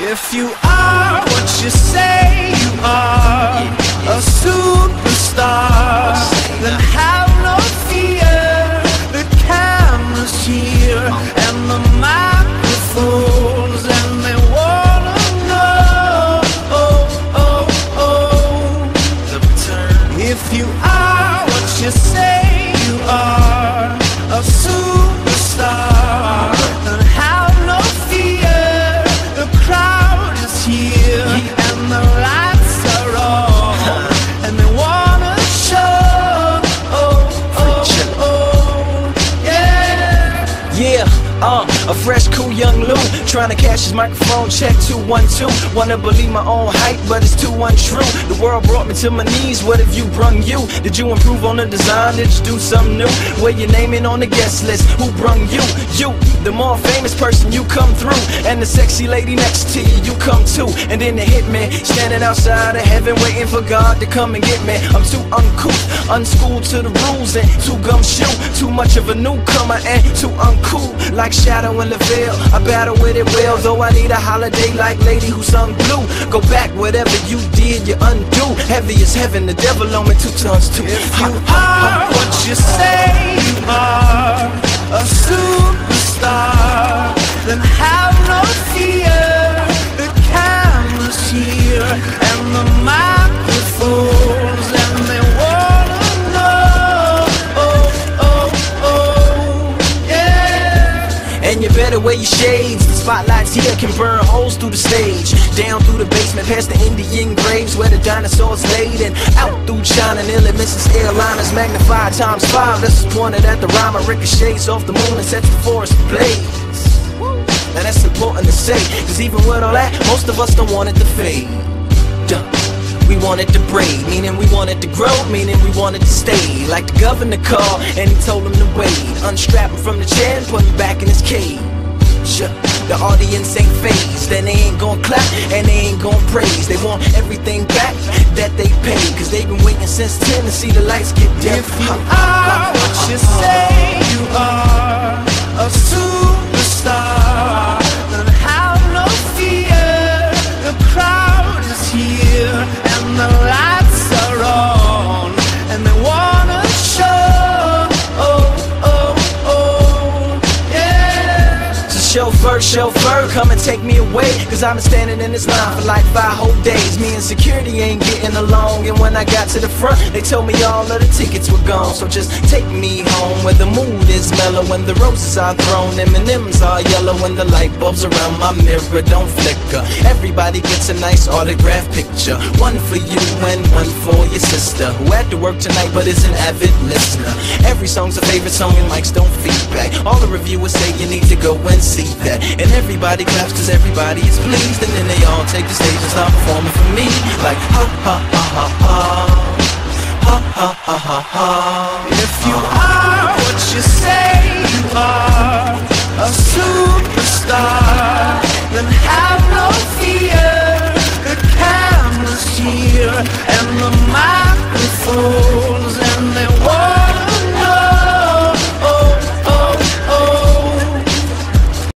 If you are what you say you are, a superstar, then have no fear. The camera's here and the microphones, and they wanna know. If you are what you say you are, a superstar, then have no fear. The crowd is here and the lights are on, and they wanna show. A fresh, cool young Lou, trying to cash his microphone check 212. Wanna believe my own hype, but it's too untrue. The world brought me to my knees, what have you brung you? Did you improve on the design, did you do something new? Where your name in on the guest list, who brung you? You, the more famous person, you come through. And the sexy lady next to you, you come too. And then the hitman, standing outside of heaven, waiting for God to come and get me. I'm too uncouth, unschooled to the rules, and too gumshoe. Too much of a newcomer and too uncool. Like Shadow in the veil, I battle with it well. Though I need a holiday like Lady who sung blue. Go back, whatever you did, you undo. Heavy as heaven, the devil on me 2 tons too. If you are what you say you are, a superstar, then have no fear. The camera's here and the microphones, and they wanna know. And you better wear your shades. The spotlights here can burn holes through the stage. Down through the basement, past the Indian graves where the dinosaurs laid, and out through China, nearly misses airliners, magnified ×5. This is pointed at the rhyme, ricochets off the moon and sets the forest ablaze. Now that's important to say, cause even with all that, most of us don't want it to fade. We want it to braid, meaning we want it to grow, meaning we want it to stay. Like the governor called and he told him to wait. Unstrap him from the chair and put him back in his cage. The audience ain't phased, and they ain't gon' clap and they ain't gon' praise. They want everything back that they paid, cause they've been waiting since 10 to see the lights get dim. If you are what you say you are, a superstar, then have no fear. The crowd is here and the lights are on, and they wanna show. Chauffeur, come and take me away, cause I've been standing in this line for like 5 whole days. Me and security ain't getting along, and when I got to the front, they told me all of the tickets were gone. So just take me home where the mood is mellow, when the roses are thrown, M&M's are yellow, when the light bulbs around my mirror don't flicker. Everybody gets a nice autograph picture, one for you and one for your sister, who had to work tonight but is an avid listener. Every song's a favorite song and mics don't feedback. All the reviewers say you need to go and see that, and everybody claps cause everybody is pleased, and then they all take the stage and start performing for me. Like ha ha ha ha ha, ha ha ha ha ha. If you are what you say you are, a superstar, then have no fear. The camera's here and the microphone,